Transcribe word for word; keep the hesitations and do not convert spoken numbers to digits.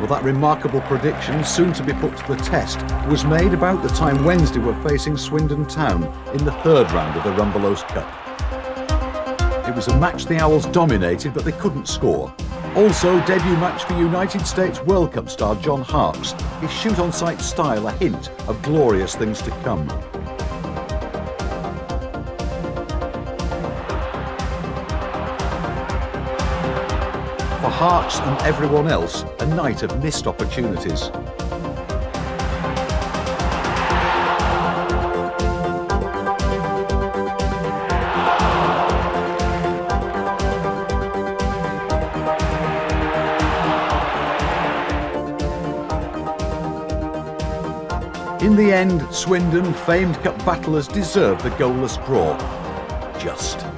Well, that remarkable prediction, soon to be put to the test, was made about the time Wednesday were facing Swindon Town in the third round of the Rumbelows Cup. It was a match the Owls dominated, but they couldn't score. Also, debut match for United States World Cup star John Harkes. His shoot-on-sight style a hint of glorious things to come. For Harkes and everyone else, a night of missed opportunities. In the end, Swindon, famed cup battlers, deserved the goalless draw. Just.